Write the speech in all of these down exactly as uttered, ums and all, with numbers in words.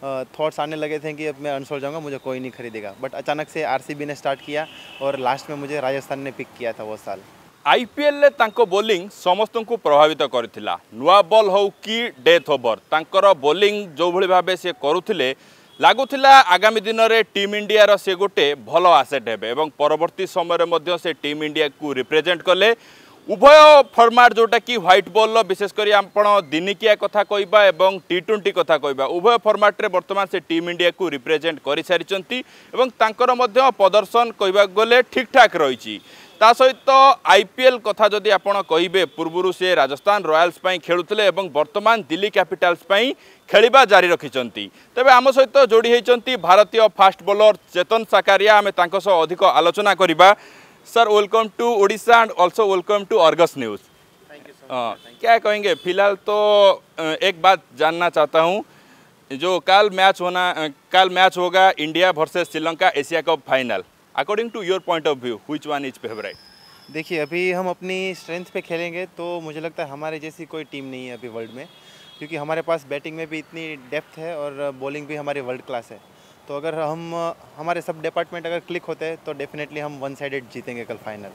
Thoughts आने लगे थे कि अब मैं अनसोल्ड जाऊंगा, मुझे कोई नहीं खरीदेगा। बट अचानक से आरसीबी ने स्टार्ट किया और लास्ट में मुझे राजस्थान ने पिक किया था वो साल। आईपीएल ले तांको बोलिंग समस्त को प्रभावित करथिला। नुआ बॉल हो कि डेथ ओवर तांकर बोलिंग जो भली भाबे से करुथिले लागुथिला आगामी दिन में टीम इंडिया रो से गोटे भल आसेट हेबे एवं परवर्ती समय मध्य से टीम इंडिया को रिप्रेजेंट कले। उभय फॉर्मेट जोटा कि व्हाइट बॉल विशेषकर आपण दिनिकिया कथा कहबा एवं टी ट्वेंटी कथा कहबा उभय फॉर्मेट रे वर्तमान से टीम इंडिया को रिप्रेजेंट कर सारी एवं तांकर मध्य प्रदर्शन कहबा गले ठीक ठाक रही। ता सहित आईपीएल कथा जदि आपण कहिबे पूर्वरु से राजस्थान रॉयल्स पई खेलुथिले एवं वर्तमान दिल्ली कैपिटल्स पई खेलिबा जारी रखिचंती। तबे आम सहित जोड़ी होइचंती भारतीय फास्ट बॉलर चेतन साकारिया। आमे तांको सह अधिक आलोचना करिबा। Sir welcome to Odisha and also welcome to Argus news. Thank you so much. क्या कहेंगे? फिलहाल तो एक बात जानना चाहता हूँ, जो कल मैच होना कल मैच होगा India versus Sri Lanka Asia cup final, according to your point of view which one is favourite? देखिए, अभी हम अपनी स्ट्रेंथ पे खेलेंगे तो मुझे लगता है हमारे जैसी कोई टीम नहीं है अभी वर्ल्ड में, क्योंकि हमारे पास बैटिंग में भी इतनी डेप्थ है और बॉलिंग भी हमारी वर्ल्ड क्लास है। तो अगर हम हमारे सब डिपार्टमेंट अगर क्लिक होते हैं तो डेफिनेटली हम वन साइडेड जीतेंगे कल फाइनल।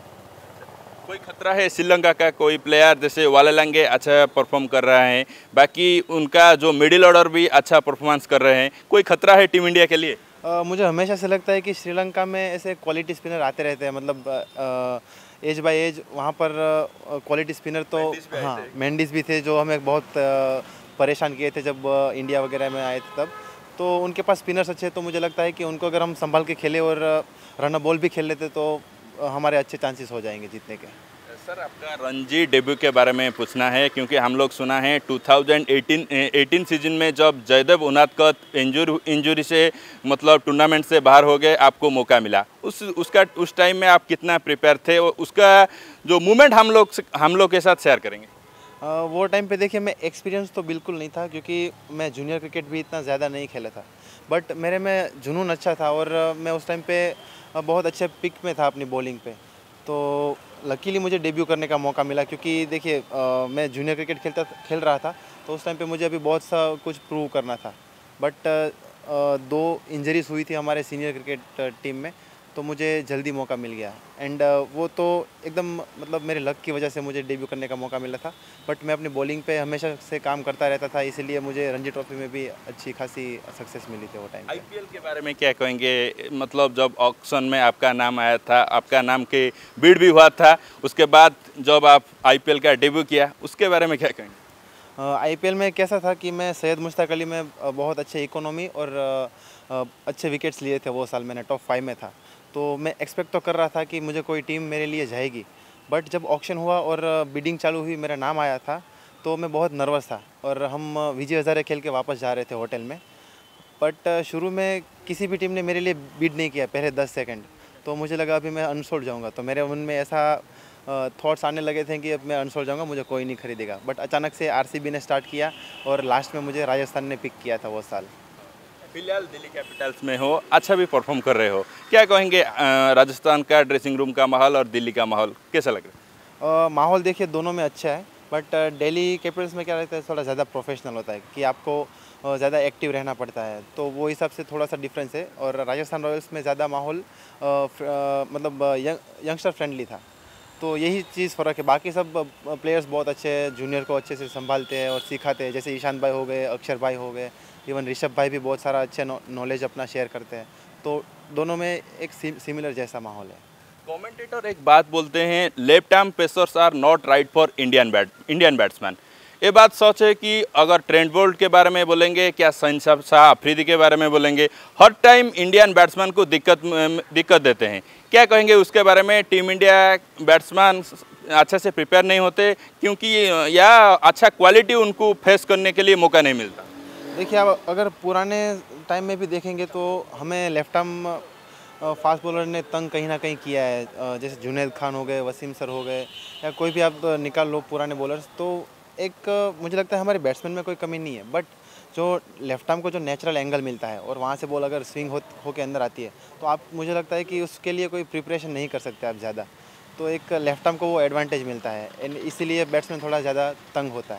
कोई खतरा है श्रीलंका का? कोई प्लेयर जैसे वालेलंगे अच्छा परफॉर्म कर रहा है, बाकी उनका जो मिडिल ऑर्डर भी अच्छा परफॉर्मेंस कर रहे हैं, कोई खतरा है टीम इंडिया के लिए? Uh, मुझे हमेशा से लगता है कि श्रीलंका में ऐसे क्वालिटी स्पिनर आते रहते हैं, मतलब एज बाय एज वहाँ पर क्वालिटी स्पिनर तो हाँ मेंडिस भी थे जो हमें बहुत uh, परेशान किए थे जब uh, इंडिया वगैरह में आए थे तब। तो उनके पास स्पिनर्स अच्छे, तो मुझे लगता है कि उनको अगर हम संभाल के खेले और रन बॉल भी खेल लेते तो uh, हमारे अच्छे चांसेस हो जाएंगे जीतने के। सर आपका रणजी डेब्यू के बारे में पूछना है, क्योंकि हम लोग सुना है दो हज़ार अठारह सीजन में जब जयदेव उनादकत इंजुरी इंजुरी से मतलब टूर्नामेंट से बाहर हो गए, आपको मौका मिला। उस उसका उस टाइम में आप कितना प्रिपेयर थे और उसका जो मूवमेंट हम लोग हम लोग के साथ शेयर करेंगे? आ, वो टाइम पे देखिए, मैं एक्सपीरियंस तो बिल्कुल नहीं था क्योंकि मैं जूनियर क्रिकेट भी इतना ज़्यादा नहीं खेला था, बट मेरे में जुनून अच्छा था और मैं उस टाइम पे बहुत अच्छे पिक में था अपनी बॉलिंग पे। तो लकीली मुझे डेब्यू करने का मौका मिला, क्योंकि देखिए मैं जूनियर क्रिकेट खेलता खेल रहा था तो उस टाइम पे मुझे अभी बहुत सा कुछ प्रूव करना था। बट दो इंजरीज हुई थी हमारे सीनियर क्रिकेट टीम में, तो मुझे जल्दी मौका मिल गया एंड वो तो एकदम मतलब मेरे लक की वजह से मुझे डेब्यू करने का मौका मिला था। बट मैं अपनी बॉलिंग पे हमेशा से काम करता रहता था, इसीलिए मुझे रणजी ट्रॉफी में भी अच्छी खासी सक्सेस मिली थी वो टाइम। आईपीएल के बारे में क्या कहेंगे? मतलब जब ऑक्शन में आपका नाम आया था, आपका नाम के बीड भी हुआ था, उसके बाद जब आप आईपीएल का डेब्यू किया उसके बारे में क्या कहेंगे? आईपीएल में कैसा था कि मैं सैयद मुश्ताक अली में बहुत अच्छे इकोनॉमी और अच्छे विकेट्स लिए थे वो साल, मैंने टॉप फाइव में था। तो मैं एक्सपेक्ट तो कर रहा था कि मुझे कोई टीम मेरे लिए जाएगी, बट जब ऑक्शन हुआ और बिडिंग चालू हुई, मेरा नाम आया था तो मैं बहुत नर्वस था और हम विजय हज़ारे खेल के वापस जा रहे थे होटल में। बट शुरू में किसी भी टीम ने मेरे लिए बिड नहीं किया पहले दस सेकंड, तो मुझे लगा अभी मैं अनसोल्ड जाऊंगा। तो मेरे मन में ऐसा थॉट्स आने लगे थे कि अब मैं अनसोल्ड जाऊंगा, मुझे कोई नहीं खरीदेगा। बट अचानक से आरसीबी ने स्टार्ट किया और लास्ट में मुझे राजस्थान ने पिक किया था वो साल। फिलहाल दिल्ली कैपिटल्स में हो, अच्छा भी परफॉर्म कर रहे हो, क्या कहेंगे राजस्थान का ड्रेसिंग रूम का माहौल और दिल्ली का माहौल कैसा लग रहा है? माहौल देखिए दोनों में अच्छा है, बट दिल्ली कैपिटल्स में क्या रहता है, थोड़ा ज़्यादा प्रोफेशनल होता है कि आपको ज़्यादा एक्टिव रहना पड़ता है, तो वो हिसाब से थोड़ा सा डिफरेंस है। और राजस्थान रॉयल्स में ज़्यादा माहौल मतलब यंगस्टर फ्रेंडली था, तो यही चीज़ फ़र्क है। बाकी सब प्लेयर्स बहुत अच्छे हैं, जूनियर को अच्छे से संभालते हैं और सिखाते हैं, जैसे ईशान भाई हो गए, अक्षर भाई हो गए, इवन ऋषभ भाई भी बहुत सारा अच्छे नॉलेज अपना शेयर करते हैं। तो दोनों में एक सिमिलर जैसा माहौल है। कमेंटेटर एक बात बोलते हैं, left arm pacers are not right for Indian bat Indian batsman. ये बात सच है कि अगर ट्रेंट बोल्ट के बारे में बोलेंगे, क्या शहनशाह शाह अफरीदी के बारे में बोलेंगे, हर टाइम इंडियन बैट्समैन को दिक्कत दिक्कत देते हैं, क्या कहेंगे उसके बारे में? टीम इंडिया बैट्समैन अच्छे से प्रिपेयर नहीं होते क्योंकि या अच्छा क्वालिटी उनको फेस करने के लिए मौका नहीं मिलता? देखिए, आप अगर पुराने टाइम में भी देखेंगे तो हमें लेफ्ट आर्म फास्ट बॉलर ने तंग कहीं ना कहीं किया है, जैसे जुनैद खान हो गए, वसीम सर हो गए, या कोई भी आप निकाल लो पुराने बॉलर्स। तो एक मुझे लगता है हमारे बैट्समैन में कोई कमी नहीं है, बट जो लेफ्ट आर्म को जो नेचुरल एंगल मिलता है और वहाँ से बॉल अगर स्विंग हो हो के अंदर आती है, तो आप मुझे लगता है कि उसके लिए कोई प्रिपरेशन नहीं कर सकते आप ज़्यादा। तो एक लेफ्ट आर्म को वो एडवांटेज मिलता है, इसीलिए बैट्समैन थोड़ा ज़्यादा तंग होता है।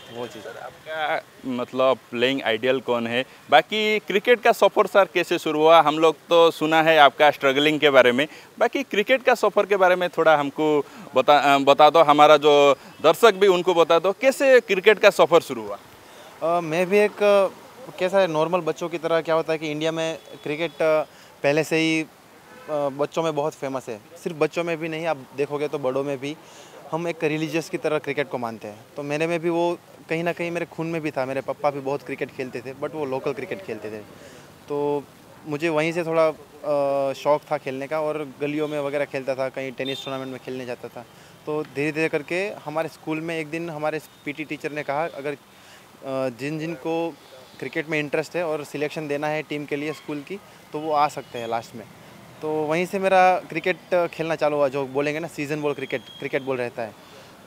वो चीज़। आपका मतलब प्लेइंग आइडियल कौन है? बाकी क्रिकेट का सफ़र सर कैसे शुरू हुआ? हम लोग तो सुना है आपका स्ट्रगलिंग के बारे में, बाकी क्रिकेट का सफ़र के बारे में थोड़ा हमको बता बता दो, हमारा जो दर्शक भी उनको बता दो, कैसे क्रिकेट का सफ़र शुरू हुआ? अ, मैं भी एक अ, कैसा है नॉर्मल बच्चों की तरह, क्या होता है कि इंडिया में क्रिकेट अ, पहले से ही अ, बच्चों में बहुत फेमस है। सिर्फ बच्चों में भी नहीं, आप देखोगे तो बड़ों में भी हम एक रिलीजियस की तरह क्रिकेट को मानते हैं। तो मेरे में भी वो कहीं ना कहीं मेरे खून में भी था। मेरे पापा भी बहुत क्रिकेट खेलते थे, बट वो लोकल क्रिकेट खेलते थे। तो मुझे वहीं से थोड़ा अ, शौक था खेलने का, और गलियों में वगैरह खेलता था, कहीं टेनिस टूर्नामेंट में खेलने जाता था। तो धीरे धीरे करके हमारे स्कूल में एक दिन हमारे पीटी टीचर ने कहा, अगर अ, जिन जिन को क्रिकेट में इंटरेस्ट है और सिलेक्शन देना है टीम के लिए स्कूल की, तो वो आ सकते हैं लास्ट में। तो वहीं से मेरा क्रिकेट खेलना चालू हुआ, जो बोलेंगे ना season ball cricket cricket ball रहता है।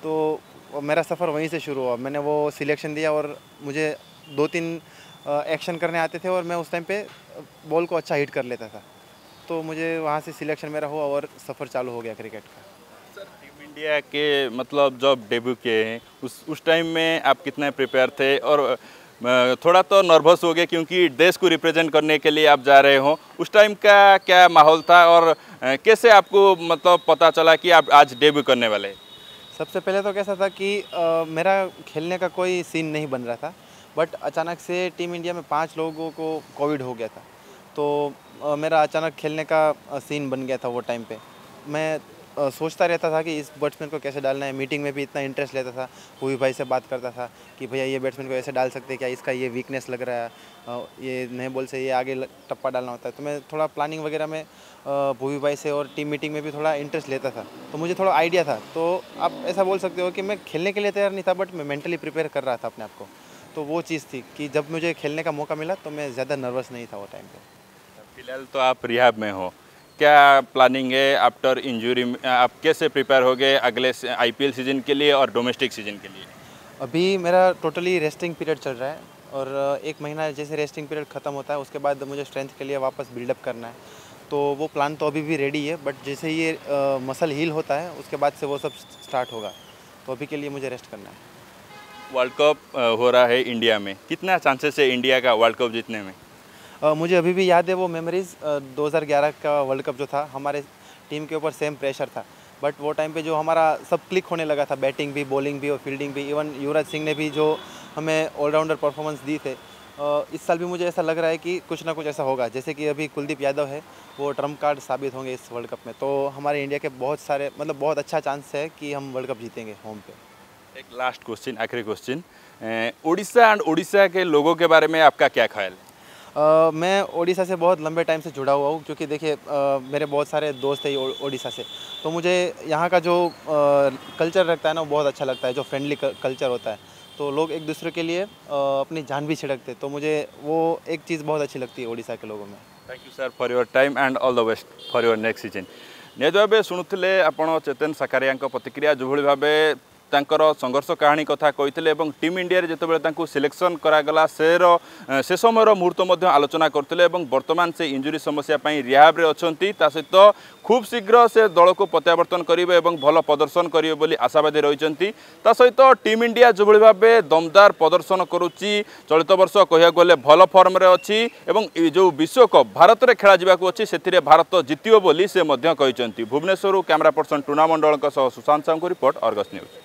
तो मेरा सफ़र वहीं से शुरू हुआ। मैंने वो सिलेक्शन दिया और मुझे दो तीन एक्शन करने आते थे, और मैं उस टाइम पे बॉल को अच्छा हिट कर लेता था। तो मुझे वहाँ से सिलेक्शन मेरा हुआ और सफ़र चालू हो गया क्रिकेट का। सर टीम इंडिया के मतलब जब डेब्यू किए हैं उस उस टाइम में आप कितने प्रिपेयर थे? और अ, थोड़ा तो नर्वस हो गए क्योंकि देश को रिप्रेजेंट करने के लिए आप जा रहे हो, उस टाइम का क्या माहौल था? और अ, कैसे आपको मतलब पता चला कि आप आज डेब्यू करने वाले हैं? सबसे पहले तो कैसा था कि अ, मेरा खेलने का कोई सीन नहीं बन रहा था, बट अचानक से टीम इंडिया में पाँच लोगों को कोविड हो गया था। तो अ, मेरा अचानक खेलने का अ, सीन बन गया था वो टाइम पे। मैं अ, सोचता रहता था कि इस बैट्समैन को कैसे डालना है। मीटिंग में भी इतना इंटरेस्ट लेता था, भूवी भाई से बात करता था कि भैया ये बैट्समैन को ऐसे डाल सकते हैं क्या, इसका ये वीकनेस लग रहा है, अ, ये नए बॉल से ये आगे ल- टप्पा डालना होता है। तो मैं थोड़ा प्लानिंग वगैरह में अ, भूवी भाई से और टीम मीटिंग में भी थोड़ा इंटरेस्ट लेता था। तो मुझे थोड़ा आइडिया था। तो आप ऐसा बोल सकते हो कि मैं खेलने के लिए तैयार नहीं था, बट मैं मेंटली प्रिपेयर कर रहा था अपने आप को। तो वो चीज़ थी कि जब मुझे खेलने का मौका मिला तो मैं ज़्यादा नर्वस नहीं था वो टाइम पे। फिलहाल तो आप रिहाब में हो, क्या प्लानिंग है आफ्टर इंजरी? आप कैसे प्रिपेयर हो गए अगले आईपीएल सीजन के लिए और डोमेस्टिक सीजन के लिए? अभी मेरा टोटली रेस्टिंग पीरियड चल रहा है, और एक महीना जैसे रेस्टिंग पीरियड ख़त्म होता है उसके बाद मुझे स्ट्रेंथ के लिए वापस बिल्डअप करना है। तो वो प्लान तो अभी भी रेडी है, बट जैसे ये मसल हील होता है उसके बाद से वो सब स्टार्ट होगा। तो अभी के लिए मुझे रेस्ट करना है। वर्ल्ड कप अ, हो रहा है इंडिया में, कितना चांसेस है इंडिया का वर्ल्ड कप जीतने में? अ, मुझे अभी भी याद है वो मेमोरीज। दो हज़ार ग्यारह का वर्ल्ड कप जो था, हमारे टीम के ऊपर सेम प्रेशर था, बट वो टाइम पे जो हमारा सब क्लिक होने लगा था, बैटिंग भी, बॉलिंग भी और फील्डिंग भी। इवन युवराज सिंह ने भी जो हमें ऑलराउंडर परफॉर्मेंस दी थे। अ, इस साल भी मुझे ऐसा लग रहा है कि कुछ ना कुछ ऐसा होगा, जैसे कि अभी कुलदीप यादव है, वो ट्रम्प कार्ड साबित होंगे इस वर्ल्ड कप में। तो हमारे इंडिया के बहुत सारे, मतलब बहुत अच्छा चांस है कि हम वर्ल्ड कप जीतेंगे होम पे। एक लास्ट क्वेश्चन, आखिरी क्वेश्चन, उड़ीसा एंड उड़ीसा के लोगों के बारे में आपका क्या ख्याल है? अ, मैं ओडिशा से बहुत लंबे टाइम से जुड़ा हुआ हूँ, क्योंकि देखिए अ, मेरे बहुत सारे दोस्त हैं ओ- ओडिशा से। तो मुझे यहाँ का जो कल्चर रखता है ना, वो बहुत अच्छा लगता है, जो फ्रेंडली कल्चर होता है। तो लोग एक दूसरे के लिए अ, अपनी जान भी छिड़कते हैं। तो मुझे वो एक चीज़ बहुत अच्छी लगती है ओडिशा के लोगों में। Thank you sir for your time and all the best for your next season. निहत भाव शुणुले आपण चेतन सकारिया प्रतिक्रिया, जो भाव तांकर संघर्ष कहानी कथा कही, टीम इंडिया जो सिलेक्शन करागला से से समय मुहूर्त आलोचना करते, वर्तमान से इंजुरी समस्या रिहाब रे अच्छी, सहित खूब शीघ्र से दल को प्रत्यावर्तन करेंगे और भल प्रदर्शन करेंगे बोली आशावादी रही। सहित टीम इंडिया जो भाव दमदार प्रदर्शन करुच्ची, चलित वर्ष कह गले भल फर्म रे अच्छी, जो विश्वकप भारत में खेल जावाक अच्छी से भारत जितियो बोली से कहते। Bhubaneswar camera person Tuna Mandal Sushant Sahu report, Argus news.